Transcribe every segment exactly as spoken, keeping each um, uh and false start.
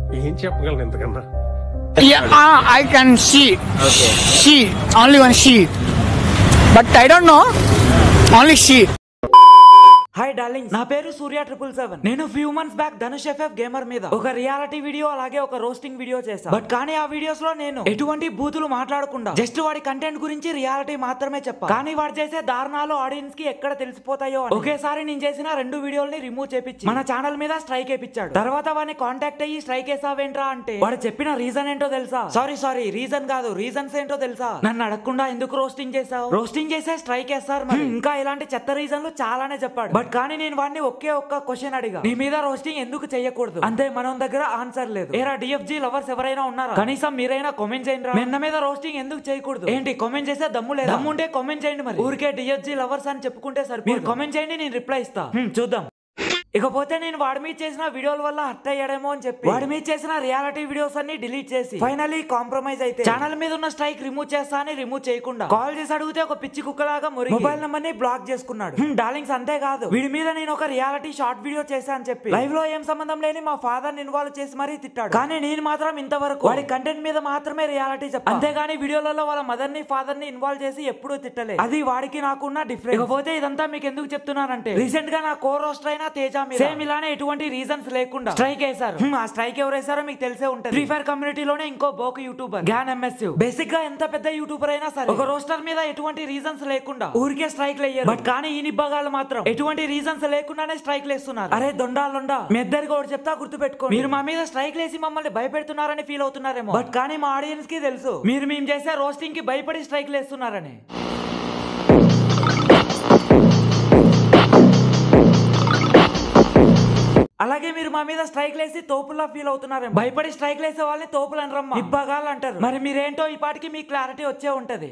ఏం చెప్పగలను ఇంతకన్నా? Yeah, uh, I can see. Okay. See, only one see. But I don't know. Only see. Hi darling, నా పేరు Surya triple seven. నేను few months back Dhanush FF gamer మీద ఒక reality video అలాగే ఒక రోస్టింగ్ వీడియో చేశాను. బట్ కానీ ఆ వీడియోస్ లో నేను ఎటువంటి బూతులు మాట్లాడకుండా జస్ట్ వాడి కంటెంట్ గురించి రియాలిటీ మాత్రమే చెప్పాను. కానీ వాడు చేసే దారుణాలు ఆడియన్స్ కి ఎక్కడ తెలిసిపోతాయో అని ఒకేసారి నేను చేసిన రెండు వీడియోల్ని రిమూవ్ చేపించి మన ఛానల్ మీద స్ట్రైక్ వేయించాడు. తర్వాత వాడిని కాంటాక్ట్ అయ్యి స్ట్రైక్ వేసావేంట్రా అంటే వాడు చెప్పిన రీజన్ ఏంటో తెలుసా? సారీ సారీ రీజన్ కాదు, రీజన్స్ ఏంటో తెలుసా? నన్ను అడగకుండా ఎందుకు రోస్టింగ్ చేసావు? రోస్టింగ్ చేసే స్ట్రైక్ వేస్తారు మరి. ఇంకా ఇలాంటి చెత్త రీజన్లు చాలానే చెప్పాడు. బట్ కానీ నేను వాడిని ఒకే ఒక్క క్వశ్చన్ అడిగా, నీ మీద రోస్టింగ్ ఎందుకు చేయకూడదు అంతే. మనం దగ్గర ఆన్సర్ లేదు. ఏరా డిఎఫ్జీ లవర్స్ ఎవరైనా ఉన్నారా? కనీసం మీరైనా కామెంట్ చేయండి. నిన్న మీద రోస్టింగ్ ఎందుకు చేయకూడదు ఏంటి? కామెంట్ చేసే దమ్ము లేదు? దమ్ము ఉంటే కామెంట్ చేయండి. మరి ఊరికే డిఎఫ్జీ లవర్స్ అని చెప్పుకుంటే సరే. మీరు కామెంట్ చేయండి, నేను రిప్లై ఇస్తా. చూద్దాం. ఇకపోతే నేను వాడి మీద చేసిన వీడియోల వల్ల హర్ట్ అయ్యాడేమో అని చెప్పి వాడి మీద చేసిన రియాలిటీ వీడియోస్ అన్ని డిలీట్ చేసి ఫైనలీ కాంప్రమైజ్ అయితే ఛానల్ మీద ఉన్న స్ట్రైక్ రిమూవ్ చేస్తా అని రిమూవ్ చేయకుండా కాల్ చేసి అడిగితే ఒక పిచ్చి కుక్కలాగా మురిగి మొబైల్ నెంబర్ ని బ్లాక్ చేసుకున్నాడు. డార్లింగ్స్ అంతే కాదు, వీడి మీద నేను ఒక రియాలిటీ షార్ట్ వీడియో చేశా అని చెప్పి లైవ్ లో ఏం సంబంధం లేని మా ఫాదర్ ని ఇన్వాల్వ్ చేసి మరీ తిట్టాడు. కానీ నేను మాత్రం ఇంతవరకు వాడి కంటెంట్ మీద మాత్రమే రియాలిటీ చెప్పాను, అంతేగాని వీడియోలలో వాళ్ళ మదర్ ని ఫాదర్ ని ఇన్వాల్వ్ చేసి ఎప్పుడూ తిట్టలేదు. అది వాడికి నాకున్న డిఫరెన్స్. ఇకపోతే ఇదంతా మీకు ఎందుకు చెప్తున్నానంటే రీసెంట్ గా నా కో రోస్టర్ అయిన తేజ మీద సేమ్ ఇలానే ఎటువంటి రీజన్స్ లేకుండా స్ట్రైక్ వేశారు. ఆ స్ట్రైక్ ఎవరు వేసారో మీకు తెలిసే ఉంటుంది. ఫ్రీ ఫైర్ కమ్యూనిటీలోనే ఇంకో బోక్ యూట్యూబర్ గ్యాన్ ఎంఎస్. బేసిక్ గా ఎంత పెద్ద యూట్యూబర్ అయినా సరే ఒక రోస్టర్ మీద ఎటువంటి రీజన్స్ లేకుండా ఊరికే స్ట్రైక్ లేయరు. బట్ కానీ ఈ నిబ్బగాళ్ళు మాత్రం ఎటువంటి రీజన్స్ లేకుండానే స్ట్రైక్ లేస్తున్నారు. అరే దొండాలుండా, మీ ఇద్దరికి ఒకటి చెప్తా గుర్తు పెట్టుకో. మీరు మా మీద స్ట్రైక్ లేసి మమ్మల్ని భయపెడుతున్నారని ఫీల్ అవుతున్నారేమో, బట్ కానీ మా ఆడియన్స్ కి తెలుసు మీరు మేము చేసే రోస్టింగ్ కి భయపడి స్ట్రైక్ లేస్తున్నారని. అలాగే మీరు మా మీద స్ట్రైక్ లేసి తోపుల్లా ఫీల్ అవుతున్నారేమో. భయపడి స్ట్రైక్ లేసే వాళ్ళని తోపులు అనరమ్మా, ఇబ్బగాళ్ళు అంటారు. మరి మీరేంటో ఈ పాటికి మీ క్లారిటీ వచ్చే ఉంటది.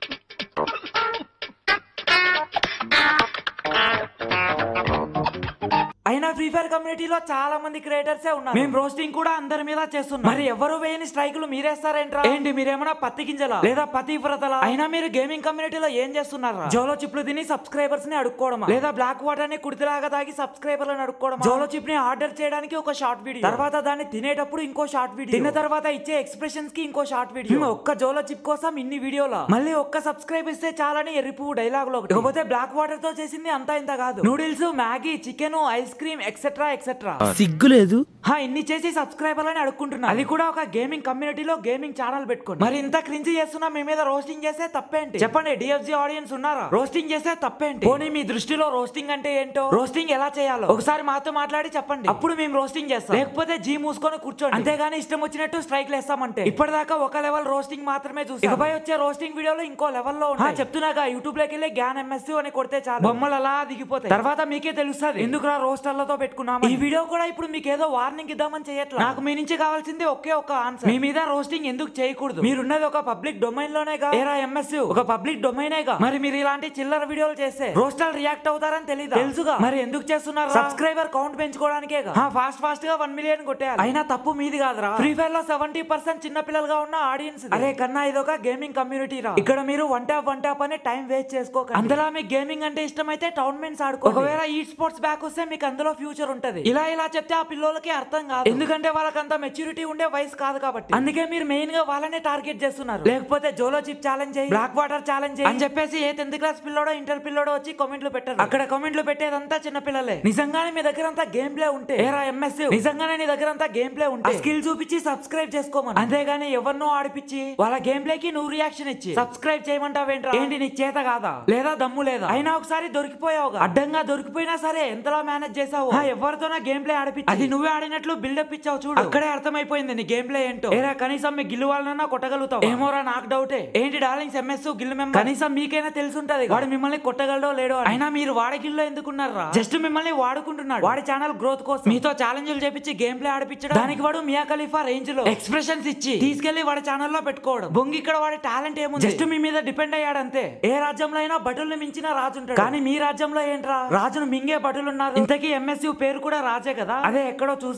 అయినా ఫ్రీ ఫైర్ కమ్యూనిటీలో చాలా మంది క్రియేటర్సే ఉన్నారు. మేము రోస్టింగ్ కూడా అందరి మీద చేస్తున్నాం. మరి ఎవరు వేయని స్ట్రైకులు మీరేస్తారేంట్రా? ఏంటి మీరేమన్నా పత్తి గింజలా లేదా పతివ్రతలా? అయినా మీరు గేమింగ్ కమ్యూనిటీలో ఏం చేస్తున్నారా? జోలో చిప్లు తిని సబ్స్క్రైబర్స్ ని అడుక్కోవడమా, లేదా బ్లాక్ వాటర్ ని కుడితిలాగా తాగి సబ్స్క్రైబర్లను అడుక్కోవడమా? జోలో చిప్ ని ఆర్డర్ చేయడానికి ఒక షార్ట్ వీడియో, తర్వాత దాన్ని తినేటప్పుడు ఇంకో షార్ట్ వీడియో, తిన్న తర్వాత ఇచ్చే ఎక్స్ప్రెషన్స్ కి ఇంకో షార్ట్ వీడియో. ఒక్క జోలో చిప్ కోసం ఇన్ని వీడియోలా? మళ్ళీ ఒక్క సబ్స్క్రైబ్ ఇస్తే చాలని ఎర్రిపు డైలాగ్ లో. ఇకపోతే బ్లాక్ వాటర్ తో చేసింది అంతా ఇంత కాదు. Noodles, Maggi, chicken, ice cream etcetera etcetera. సిగ్గు లేదు ఇన్ని చేసి సబ్స్క్రైబర్లని అడుక్కుంటున్నా, అది కూడా ఒక గేమింగ్ కమ్యూనిటీలో గేమింగ్ ఛానల్ పెట్టుకుని. మరి ఇంత క్రింజ్ చేస్తున్నా మీ మీద రోస్టింగ్ చేస్తే తప్పేంటి చెప్పండి? డిఎఫ్జీ ఆడియన్స్ ఉన్నారా? రోస్టింగ్ చేస్తే తప్పేంటి? పోనీ మీ దృష్టిలో రోస్టింగ్ అంటే ఏంటో, రోస్టింగ్ ఎలా చేయాలో ఒకసారి మాతో మాట్లాడి చెప్పండి, అప్పుడు మేము రోస్టింగ్ చేస్తాం. లేకపోతే జీ మూసుకొని కూర్చోండి, అంతేగాని ఇష్టం వచ్చినట్టు స్ట్రైక్ లేస్తామంటే. ఇప్పటిదాకా ఒక లెవెల్ రోస్టింగ్ మాత్రమే చూసి ఇకపై వచ్చే రోస్టింగ్ వీడియోలో ఇంకో లెవెల్లో ఉన్నాయి. చెప్తున్నాగా యూట్యూబ్ లోకి వెళ్ళి గ్యాన్ ఎంఎస్ అని కొడితే చాలు, బొమ్మలు అలా దిగిపోతాయి. తర్వాత మీకే తెలుస్తుంది ఎందుకు రోస్టర్లతో పెట్టుకున్నాం. ఈ వీడియో కూడా ఇప్పుడు మీకు ఏదో వార్నింగ్ ఇద్దామని చేయట్లా. నాకు మీ నుంచి కావాల్సింది ఒకే ఒక ఆన్సర్. మీ మీద రోస్టింగ్ ఎందుకు చేయకూడదు? మీరున్నది ఒక పబ్లిక్ డొమైన్ లోనేగా. ఏరా ఎంఎస్ ఒక పబ్లిక్ డొమైనేగా. మరి మీరు ఇలాంటి చిల్లర వీడియోలు చేస్తే రోస్టర్ రియాక్ట్ అవుతారని తెలీదా? తెలుసుగా, మరి ఎందుకు చేస్తున్నారు? సబ్స్క్రైబర్ కౌంట్ పెంచుకోవడానికేగా. ఫాస్ట్ ఫాస్ట్ గా వన్ మిలియన్ కొట్టేయాలి. అయినా తప్పు మీది కాదురా. ఫ్రీ ఫైర్ లో సెవెంటీ పర్సెంట్ చిన్న పిల్లలుగా ఉన్న ఆడియన్స్. అరే కన్నా ఇదొక గేమింగ్ కమ్యూనిటీ రా. ఇక్కడ మీరు వన్ ట్యాప్ వన్ ట్యాప్ అని టైం వేస్ట్ చేసుకోక. అందులో మీకు గేమింగ్ అంటే ఇష్టం అయితే టోర్నమెంట్స్ ఆడుకో. ఒకవేళ ఈ స్పోర్ట్స్ బ్యాక్ వస్తే మీకు అందులో ఫ్యూచర్ ఉంటది. ఇలా ఇలా చెప్తే ఆ పిల్లలకి అర్థం కాదు, ఎందుకంటే వాళ్ళకంత మెచ్యూరిటీ ఉండే వయసు కాదు కాబట్టి. అందుకే మీరు మెయిన్ గా వాళ్ళనే టార్గెట్ చేస్తున్నారు. లేకపోతే జోలో చిప్ ఛాలెంజ్ అయ్యి, బ్లాక్ వాటర్ ఛాలెంజ్ అని చెప్పేసి ఏ టెన్త్ క్లాస్ పిల్లోడో ఇంటర్ పిల్లోడో వచ్చి కామెంట్లు పెట్టారు. అక్కడ కామెంట్లు పెట్టేదంతా చిన్న పిల్లలే. నిజంగానే మీ దగ్గర అంతా గేమ్ ప్లే ఉంటే, ఏరా ఎంఎస్ నిజంగానే నీ దగ్గర అంతా గేమ్ ప్లే ఉంటే స్కిల్ చూపించి సబ్స్క్రైబ్ చేసుకోమని, అంతేగాని ఎవరినో ఆడిపించి వాళ్ళ గేమ్ ప్లే కి నువ్వు రియాక్షన్ ఇచ్చి సబ్స్క్రైబ్ చేయమంటావేంట్రా? ఏంటి నీకు చేత కాదా లేదా దమ్ము లేదా? అయినా ఒకసారి దొరికిపోయావుగా, అడ్డంగా దొరికిపోయినా సరే ఎంతలా మేనేజ్ చేసావు. ఎవరితోనా గేమ్ ప్లే ఆడిపించి అది నువ్వే ఆడినట్లు బిల్డప్ ఇచ్చావు చూడు, అక్కడే అర్థమైపోయింది నీ గేమ్ ప్లే ఏంటో. ఏరా కనీసం మీ గిల్లు వాళ్ళన్నా కొట్టగలుగుతావు ఏమోరా? నాకు డౌటే. ఏంటి డార్లింగ్స్ ఎంఎస్ గిల్లు మెంబర్ కనీసం మీకైనా తెలుసుంటది వాడు మిమ్మల్ని కొట్టగలడో లేడో. అయినా మీరు వాడి గిల్లో ఎందుకున్నారా? జస్ట్ మిమ్మల్ని వాడుకుంటున్నాడు వాడి ఛానల్ గ్రోత్ కోసం. మీతో ఛాలెంజ్లు చేపించి గేమ్ ప్లే ఆడిపించడం, దానికి వాడు మియా ఖలీఫా రేంజ్ లో ఎక్స్ప్రెషన్స్ ఇచ్చి తీసుకెళ్లి వాడి ఛానల్లో పెట్టుకోవడం. బొంగి ఇక్కడ వాడి టాలెంట్ ఏముంది? జస్ట్ మీ మీద డిపెండ్ అయ్యాడు అంతే. ఏ రాజ్యంలో అయినా బటుల్ని మించిన రాజు ఉంటాడు, కానీ మీ రాజ్యంలో ఏంట్రా రాజును మింగే బటులున్నారు. ఇంతకీ ఎంఎస్ పేరు కూడా రాజే కదా, అదే ఎక్కడో చూసా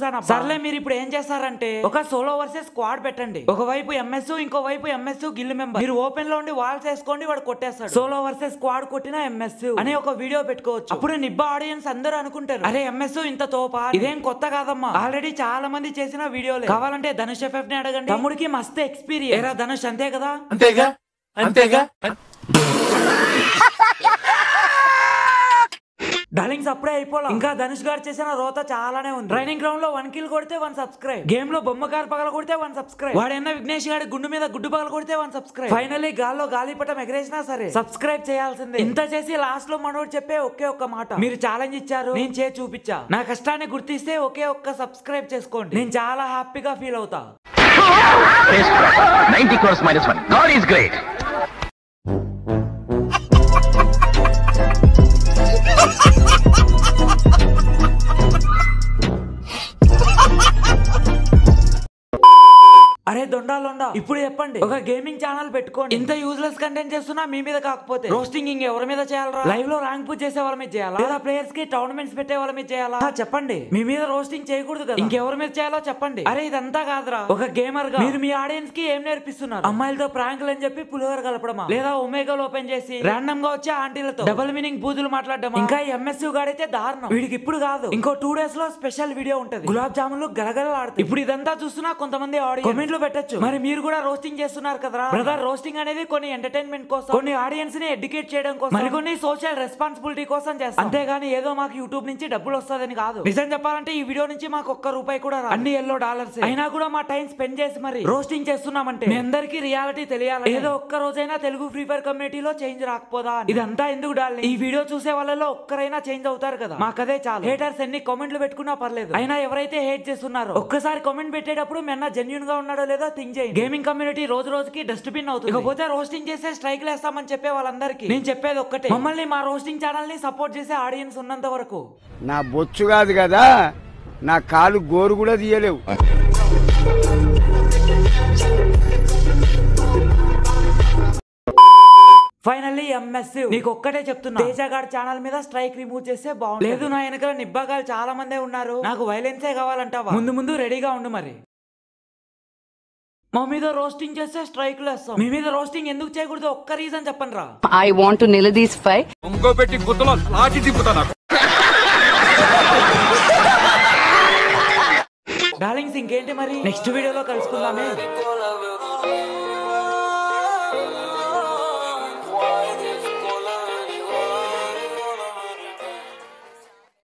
చూసాను. సర్లే మీరు ఇప్పుడు ఏం చేస్తారంటే ఒక సోలో వర్సెస్ స్క్వాడ్ పెట్టండి. ఒకవైపు ఎంఎస్ ఇంకో వైపు ఎంఎస్ గిల్ మెంబర్. మీరు ఓపెన్ లో ఉండి వాల్స్ వేసుకోండి, వాడు కొట్టేస్తాడు. సోలో వర్సెస్ స్క్వాడ్ కొట్టిన ఎంఎస్ అనే ఒక వీడియో పెట్టుకోవచ్చు. అప్పుడు నిబ్బా ఆడియన్స్ అందరూ అనుకుంటారు, అరే ఎంఎస్ ఇంత తోపా, ఇదేం కొత్త కాదమ్మా, ఆల్రెడీ చాలా మంది చేసిన వీడియోలే. కావాలంటే ధనుష్ ఎఫ్ఎఫ్ ని అడగండి, తమ్ముడికి మస్తు ఎక్స్పీరియన్స్. ఏరా ధనుష్ అంతే కదా? అంతేగా అంతేగా డార్లింగ్స్ అప్పుడే అయిపోలా, ఇంకా ధనుష్ గారు చేసిన రోత చాలానే ఉంది. ట్రైనింగ్ గ్రౌండ్ లో వన్ కిల్ కొడితే వన్ సబ్స్క్రైబ్, గేమ్ లో బొమ్మ కారు పగల కొడితే వన్ సబ్స్క్రైబ్, వాడైనా విఘ్నేష్ గారి గుండు మీద గుడ్డు పగల కొడితే వన్ సబ్స్క్రైబ్. ఫైనల్లీ గాల్లో గాలిపటం ఎగరేసినా సరే సబ్స్క్రైబ్ చేయాల్సిందే. ఇంత చేసి లాస్ట్ లో మనోడు చెప్పే ఒకే ఒక్క మాట, మీరు ఛాలెంజ్ ఇచ్చారు, నేను చేసి చూపించా, నా కష్టాన్ని గుర్తిస్తే ఒకే ఒక్క సబ్స్క్రైబ్ చేసుకోండి, నేను చాలా హ్యాపీగా ఫీల్ అవుతా. ninety crores minus one. God is great. అరే దొండాలొండా, ఇప్పుడు చెప్పండి, ఒక గేమింగ్ ఛానల్ పెట్టుకోండి, ఇంత యూజ్లెస్ కంటెంట్ చేస్తున్నా మీ మీద కాకపోతే రోస్టింగ్ ఇంకెవరి మీద చేయాలరా? లైవ్ లో ర్యాంక్ పుష్ చేసే వాళ్ళ మీద చేయాలా, లేదా ప్లేయర్స్ కి టోర్నమెంట్స్ పెట్టే వాళ్ళ మీద చేయాలా? చెప్పండి, మీ మీద రోస్టింగ్ చేయకూడదు కదా, ఇంకెవరి మీద చేయాలో చెప్పండి. అరే ఇదంతా కాదురా, ఒక గేమర్ గా మీరు మీ ఆడియన్స్ కి ఏం నేర్పిస్తున్నారు? అమ్మాయిలతో ప్రాంకులు అని చెప్పి పులిహోర కలపడమా, లేదా ఒమేగా ఓపెన్ చేసి రాండమ్ గా వచ్చే ఆంటీలతో డబుల్ మీనింగ్ బూతులు మాట్లాడడం, ఇంకా ఎంఎస్యూ గాడైతే దారుణం. వీడికి ఇప్పుడు కాదు, ఇంకో టూ డేస్ లో స్పెషల్ వీడియో ఉంటది, గులాబ్ జాములు గలగలలాడుతాయి. ఇప్పుడు ఇదంతా చూస్తున్నా కొంతమంది ఆడియన్స్ కామెంట్లు పెట్టచ్చు, మరి మీరు కూడా రోస్టింగ్ చేస్తున్నారు కదరా బ్రదర్. రోస్టింగ్ అనేది కొన్ని ఎంటర్టైన్మెంట్ కోసం, కొన్ని ఆడియన్స్ ని ఎడ్యుకేట్ చేయడం కోసం, మరికొన్ని సోషల్ రెస్పాన్సిబిలిటీ కోసం చేస్తాం, అంతేగాని ఏదో మాకు యూట్యూబ్ నుంచి డబ్బులు వస్తుందని కాదు. నిజం చెప్పాలంటే ఈ వీడియో నుంచి మాకు ఒక్క రూపాయి కూడా రాదు, అన్ని ఎల్లో డాలర్స్. అయినా కూడా మా టైం స్పెండ్ చేసి మరి రోస్టింగ్ చేస్తున్నామంటే మీ అందరికీ రియాలిటీ తెలియాలి, ఏదో ఒక్క రోజైనా తెలుగు ఫ్రీ ఫైర్ కమ్యూనిటీలో చేంజ్ రాకపోదా? ఇదంతా ఎందుకు డాలి, ఈ వీడియో చూసే వాళ్ళలో ఒక్కరైనా చేంజ్ అవుతారు కదా, మాకదే చాలు. హేటర్స్ ఎన్ని కామెంట్లు పెట్టుకున్నా పర్లేదు, అయినా ఎవరైతే హేట్ చేస్తున్నారో ఒక్కసారి కామెంట్ పెట్టేటప్పుడు మెన్న జెన్యూన్ గా ఉన్నాడో లేదో థింక్ చేయండి. గేమింగ్ కమ్యూనిటీ రోజు రోజుకి డస్ట్బిన్ అవుతుంది, ఇకపోతే రోస్టింగ్ చేసే స్ట్రైక్ లేస్తామని చెప్పే వాళ్ళందరికీ నేను చెప్పేది ఒక్కటే, మమ్మల్ని మా రోస్టింగ్ ఛానల్ ని సపోర్ట్ చేసే ఆడియన్స్ ఉన్నంత వరకు. నా బొచ్చు కాదు కదా, నా కాలు గోరు కూడా తీయలేవు. ఫైనల్లీ ఎంఎస్ నీకు ఒక్కటే చెప్తున్నా, తేజగాడ్ ఛానల్ మీద స్ట్రైక్ రిమూవ్ చేస్తే బాగుంది. లేదు నా వెనకాల నిబ్బాగాలు చాలా మందే ఉన్నారు, నాకు వైలెన్సే కావాలంటావా? ముందు ముందు రెడీగా ఉండు. మరి మా మీద రోస్టింగ్ చేస్తే స్ట్రైక్ లేస్తాం, మీ మీద రోస్టింగ్ ఎందుకు చేయకూడదు ఒక్క రీజన్ చెప్పండి రా. I want to నిలదీసిఫై ఇంకో పెట్టి గుత్తలో లాటి తిప్పుతా నాకు. డార్లింగ్స్ ఇంకేంటి మరి, నెక్స్ట్ వీడియోలో కలుసుకుందామే.